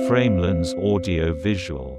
Framelens Audio Visual.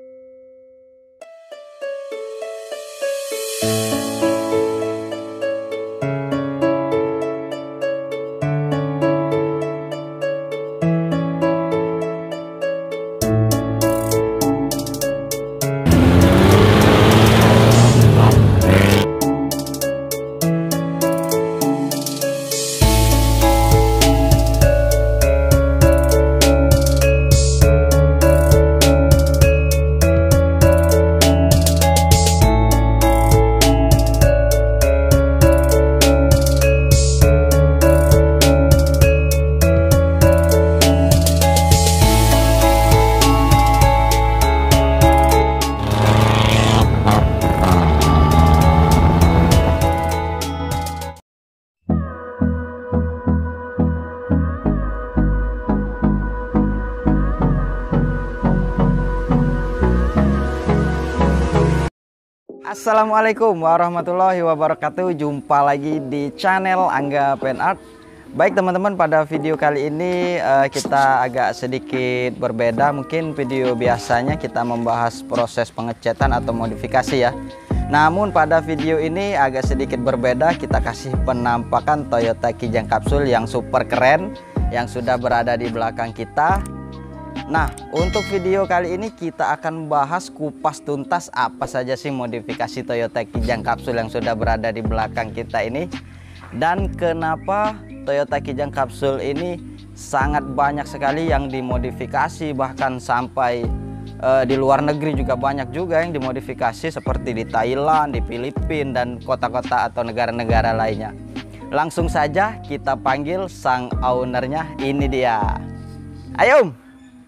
Assalamualaikum warahmatullahi wabarakatuh. Jumpa lagi di channel Angga Pen Art. Baik teman-teman, pada video kali ini kita agak sedikit berbeda. Mungkin video biasanya kita membahas proses pengecatan atau modifikasi ya. Namun pada video ini agak sedikit berbeda. Kita kasih penampakan Toyota Kijang Kapsul yang super keren yang sudah berada di belakang kita. Nah, untuk video kali ini kita akan bahas kupas tuntas apa saja sih modifikasi Toyota Kijang Kapsul yang sudah berada di belakang kita ini. Dan kenapa Toyota Kijang Kapsul ini sangat banyak sekali yang dimodifikasi, bahkan sampai di luar negeri juga banyak juga yang dimodifikasi seperti di Thailand, di Filipina, dan kota-kota atau negara-negara lainnya. Langsung saja kita panggil sang ownernya, ini dia. Ayo Om,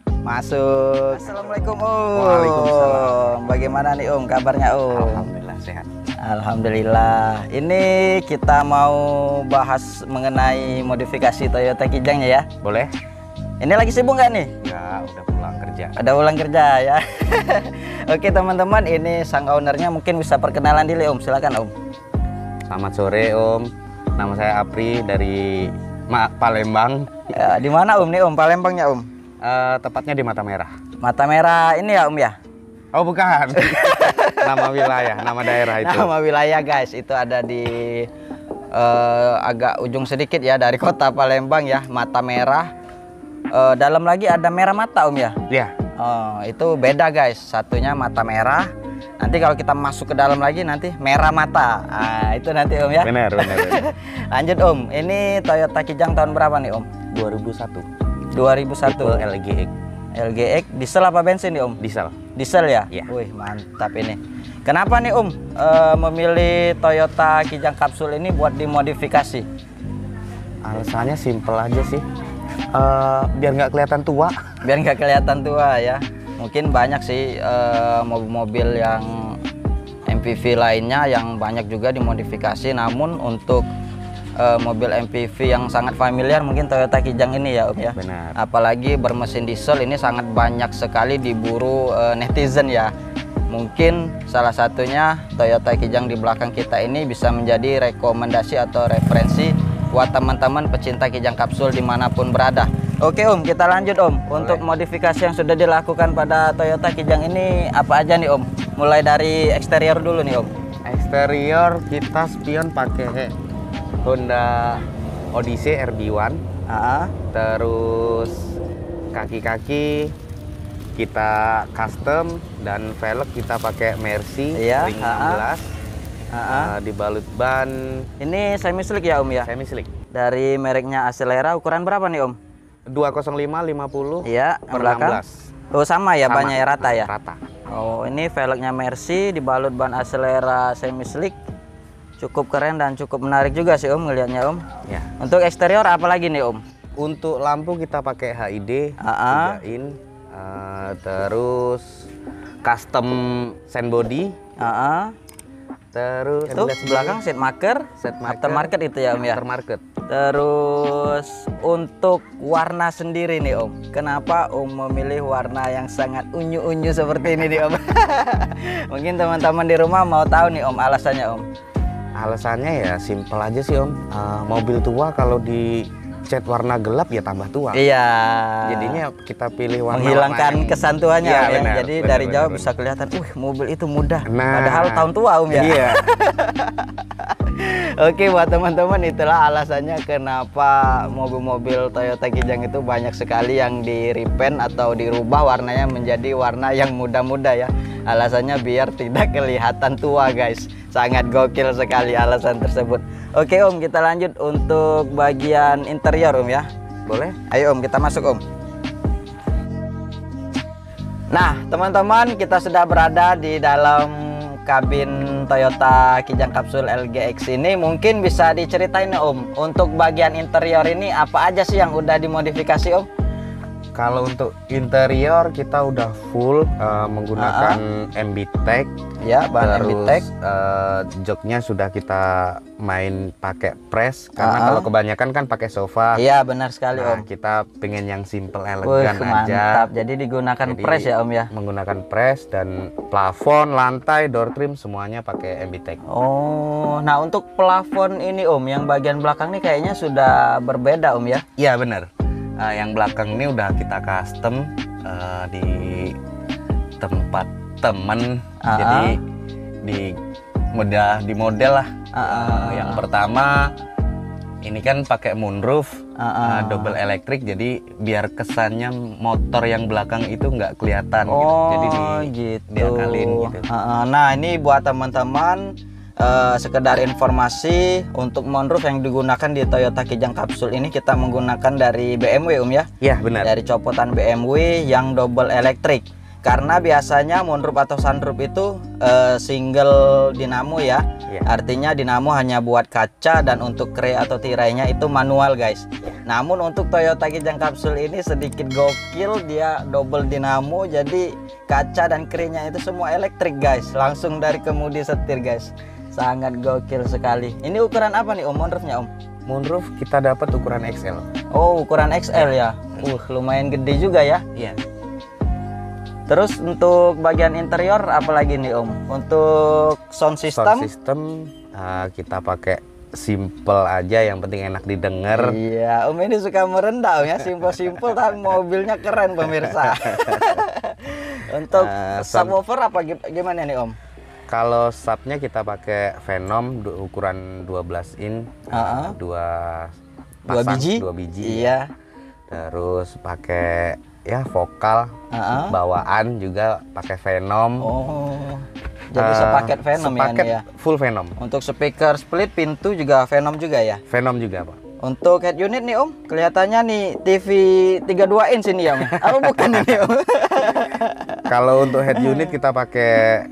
masuk. Assalamualaikum Om. Waalaikumsalam. Bagaimana nih Om kabarnya Om? Alhamdulillah sehat. Alhamdulillah. Ini kita mau bahas mengenai modifikasi Toyota Kijangnya ya. Boleh? Ini lagi sibuk nggak nih? Ya, udah pulang kerja. Ada pulang kerja ya. Oke teman-teman, ini sang ownernya, mungkin bisa perkenalan diri Om. Silakan Om. Selamat sore Om. Nama saya Apri dari Palembang. Ya, di mana Om nih Om? Palembangnya Om? Tepatnya di Mata Merah. Mata Merah ini ya Om ya? Oh bukan. Nama wilayah, nama daerah itu. Nama wilayah guys, itu ada di agak ujung sedikit ya dari kota Palembang ya, Mata Merah. Dalam lagi ada Merah Mata Om ya? Iya. Oh, itu beda guys, satunya Mata Merah. Nanti kalau kita masuk ke dalam lagi nanti Merah Mata. Nah, itu nanti Om ya. Benar. Lanjut Om, ini Toyota Kijang tahun berapa nih Om? 2001. 2001. Tipe LGX. LGX diesel apa bensin nih Om? Diesel. Diesel ya? Iya. Wih, mantap ini. Kenapa nih Om memilih Toyota Kijang Kapsul ini buat dimodifikasi? Alasannya simple aja sih. Biar nggak kelihatan tua. Biar nggak kelihatan tua ya. Mungkin banyak sih mobil-mobil yang MPV lainnya yang banyak juga dimodifikasi. Namun untuk mobil MPV yang sangat familiar mungkin Toyota Kijang ini ya Om ya. Benar. Apalagi bermesin diesel ini sangat banyak sekali diburu netizen ya. Mungkin salah satunya Toyota Kijang di belakang kita ini bisa menjadi rekomendasi atau referensi buat teman-teman pecinta Kijang Kapsul dimanapun berada. Oke Om, kita lanjut Om. Untuk modifikasi yang sudah dilakukan pada Toyota Kijang ini apa aja nih Om? Mulai dari eksterior dulu nih Om. Eksterior kita spion pakai Honda Odyssey RB1. Terus kaki-kaki kita custom dan velg kita pakai Mercy ring 16. Dibalut ban. Ini semi slick ya Om ya? Semi slick. Dari mereknya Acelera, ukuran berapa nih Om? 205/50 iya, per belakang 16. Oh sama ya, bannya ya, rata ya? Rata. Oh, ini velgnya Mercy dibalut ban Acelera semi slick. Cukup keren dan cukup menarik juga sih Om ngelihatnya Om. Ya. Untuk eksterior apa lagi nih Om? Untuk lampu kita pakai HID 3 in. Terus custom sandbody. Terus Tuh belakang seat marker aftermarket itu ya Om ya. Aftermarket. Terus untuk warna sendiri nih Om, kenapa Om memilih warna yang sangat unyu-unyu seperti ini nih Om? Mungkin teman-teman di rumah mau tahu nih Om alasannya Om. Alasannya ya simple aja sih Om. Mobil tua kalau di cat warna gelap ya tambah tua. Iya. Jadinya kita pilih warna menghilangkan kesan tuanya ya, ya. benar, Jadi benar, dari benar, jauh benar. bisa kelihatan, mobil itu mudah. Nah, Padahal tahun tua ya. Iya. Oke, buat teman-teman itulah alasannya kenapa mobil-mobil Toyota Kijang itu banyak sekali yang di repaint atau dirubah warnanya menjadi warna yang muda-muda ya. Alasannya biar tidak kelihatan tua guys. Sangat gokil sekali alasan tersebut. Oke Om, kita lanjut untuk bagian interior Om ya. Boleh? Ayo Om, kita masuk Om. Nah teman-teman, kita sudah berada di dalam kabin Toyota Kijang Kapsul LGX ini. Mungkin bisa diceritain nih Om, untuk bagian interior ini apa aja sih yang udah dimodifikasi Om? Kalau untuk interior kita udah full menggunakan MBTEC. Ya, bahan MBTEC. Joknya sudah kita main pakai press karena kalau kebanyakan kan pakai sofa. Iya, benar sekali Nah, Om. kita pengen yang simple elegan aja. Mantap. Jadi digunakan press ya Om ya. Menggunakan press dan plafon, lantai, door trim semuanya pakai MBTEC. Oh, nah untuk plafon ini Om, yang bagian belakang nih kayaknya sudah berbeda Om ya. Iya benar. Yang belakang ini udah kita custom di tempat temen. Jadi di model lah. Yang pertama ini kan pakai moonroof double elektrik, jadi biar kesannya motor yang belakang itu nggak kelihatan gitu. Jadi diakalin gitu. Nah ini buat teman-teman sekedar informasi, untuk moonroof yang digunakan di Toyota Kijang Kapsul ini kita menggunakan dari BMW Om ya. Iya benar. Dari copotan BMW yang double elektrik. Karena biasanya moonroof atau sunroof itu single dinamo ya. Artinya dinamo hanya buat kaca, dan untuk kre atau tirainya itu manual guys. Namun untuk Toyota Kijang Kapsul ini sedikit gokil, dia double dinamo, jadi kaca dan krenya itu semua elektrik guys, langsung dari kemudi setir guys. Sangat gokil sekali. Ini ukuran apa nih Om moonroofnya Om? Moonroof kita dapat ukuran XL. Oh, ukuran XL ya. Lumayan gede juga ya. Iya. Terus untuk bagian interior apalagi nih Om? Untuk sound system? Sound system kita pakai simple aja, yang penting enak didengar. Iya, Om ini suka merendah Om ya, simple-simple tapi mobilnya keren pemirsa. Untuk subwoofer apa gimana nih Om? Kalau subnya kita pakai Venom ukuran 12 in, dua biji. Iya. Terus pakai ya vokal bawaan juga pakai Venom. Oh, jadi sepaket Venom sepaket ya, full Venom. Untuk speaker split pintu juga Venom juga ya? Venom juga Pak. Untuk head unit nih Om, kelihatannya nih TV 32 inch ini ya Om. Apa bukan ini Om? Kalau untuk head unit kita pakai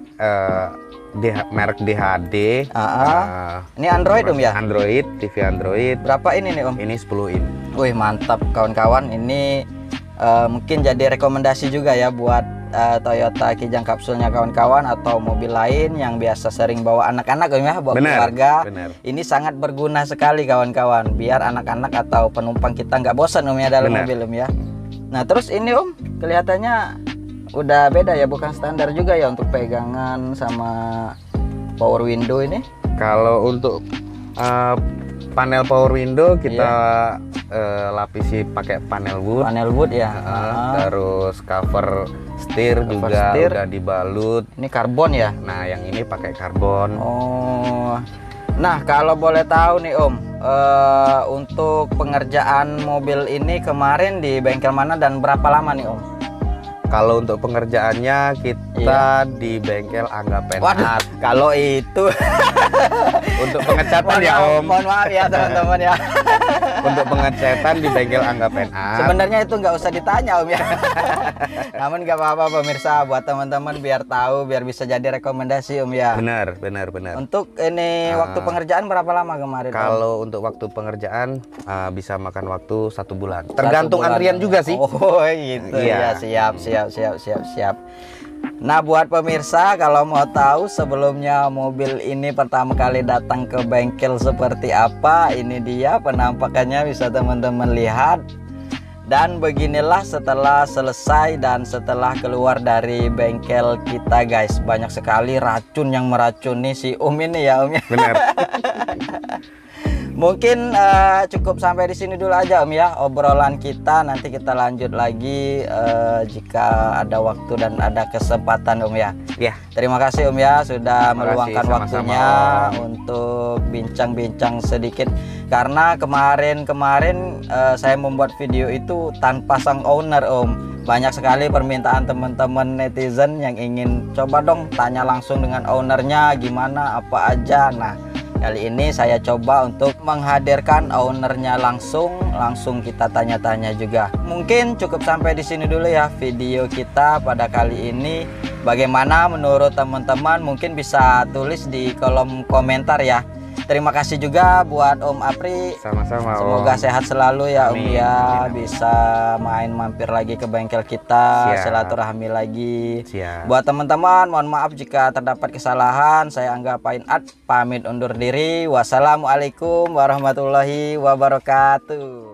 merek DHD. Ini Android Om ya? Android, TV Android. Berapa ini nih Om? Ini 10 in. Wih mantap kawan-kawan, ini mungkin jadi rekomendasi juga ya buat Toyota Kijang Kapsulnya kawan-kawan, atau mobil lain yang biasa sering bawa anak-anak Om ya, bawa keluarga. Ini sangat berguna sekali kawan-kawan, biar anak-anak atau penumpang kita nggak bosan Om ya dalam mobil Om ya. Nah terus ini Om, kelihatannya udah beda ya, bukan standar juga ya untuk pegangan sama power window ini. Kalau untuk panel power window kita lapisi pakai panel wood. Panel wood ya. Terus cover setir juga udah dibalut. Ini karbon ya. Nah yang ini pakai karbon. Oh. Nah kalau boleh tahu nih Om, untuk pengerjaan mobil ini kemarin di bengkel mana dan berapa lama nih Om? Kalau untuk pengerjaannya kita di bengkel Angga Pen Art. Waduh, kalau itu untuk pengecatan ya Om. Mohon maaf ya teman-teman ya. Untuk pengecatan di bengkel Angga Pen Art. Sebenarnya itu nggak usah ditanya Om ya. Namun nggak apa-apa pemirsa, buat teman-teman biar tahu, biar bisa jadi rekomendasi Om ya. Benar. Untuk ini waktu pengerjaan berapa lama kemarin? Kalau untuk waktu pengerjaan bisa makan waktu 1 bulan. Tergantung antrian juga sih. Oh gitu ya, siap. Nah buat pemirsa, kalau mau tahu sebelumnya mobil ini pertama kali datang ke bengkel seperti apa, ini dia penampakannya, bisa teman-teman lihat. Dan beginilah setelah selesai dan setelah keluar dari bengkel kita guys. Banyak sekali racun yang meracuni si Om ini ya Om ya. Benar. Mungkin cukup sampai di sini dulu aja Om ya obrolan kita. Nanti kita lanjut lagi jika ada waktu dan ada kesempatan Om ya. Ya. Terima kasih Om ya sudah meluangkan sama-sama, waktunya untuk bincang-bincang sedikit. Karena kemarin saya membuat video itu tanpa sang owner Om. Banyak sekali permintaan teman-teman netizen yang ingin coba dong tanya langsung dengan ownernya gimana apa aja. Nah, kali ini saya coba untuk menghadirkan ownernya langsung kita tanya-tanya juga. Mungkin cukup sampai di sini dulu ya video kita pada kali ini. Bagaimana menurut teman-teman? Mungkin bisa tulis di kolom komentar ya. Terima kasih juga buat Om Apri. Sama-sama. Semoga sehat selalu ya Amin. Om ya. Amin. Bisa mampir lagi ke bengkel kita. Siap. Silaturahmi lagi. Siap. Buat teman-teman, mohon maaf jika terdapat kesalahan. Saya Angga Penart pamit undur diri. Wassalamualaikum warahmatullahi wabarakatuh.